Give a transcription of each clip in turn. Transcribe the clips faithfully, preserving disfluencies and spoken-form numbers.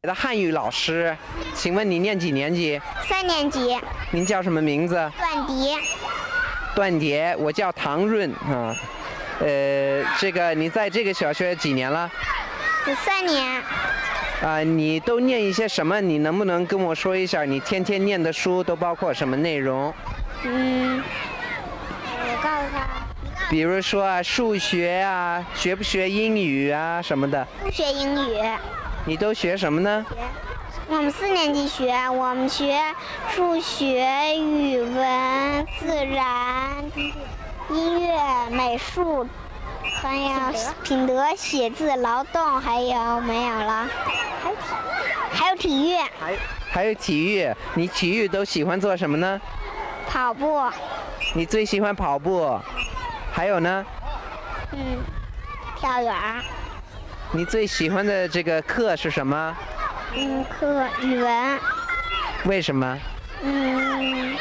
的汉语老师，请问你念几年级？ 三年级。 您叫什么名字？ 段蝶。 段蝶，我叫唐润啊。呃，这个你在这个小学几年了？ 三年。 啊，你都念一些什么？你能不能跟我说一下？你天天念的书都包括什么内容？ 嗯，我告诉他。 比如说啊，数学啊，学不学英语啊什么的？ 不学英语。 你都学什么呢？ 我们四年级学，我们学数学、语文、自然、音乐、美术，还有品德、写字、劳动，还有没有了？还有体育。 还有还有体育，你体育都喜欢做什么呢？ 跑步。 你最喜欢跑步，还有呢？ 嗯，跳远。 你最喜欢的这个课是什么？ 嗯，课语文。 为什么？ 嗯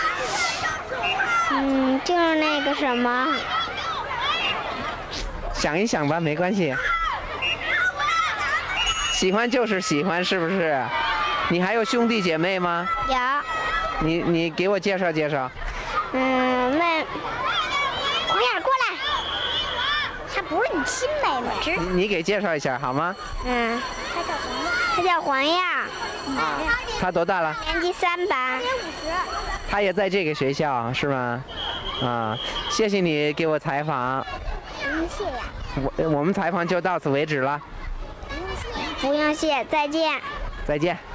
嗯，就是那个什么。 想一想吧，没关系。喜欢就是喜欢，是不是？你还有兄弟姐妹吗？ 有。 你你给我介绍介绍。 嗯，那黄燕过来，她不是你亲妹妹，只你给介绍一下好吗？ 嗯，她叫黄燕。她叫黄燕。 啊。她多大了？ 年级三班。 她也在这个学校是吗？啊，谢谢你给我采访。 不用谢呀。 我我们采访就到此为止了。 不用谢，再见。 再见。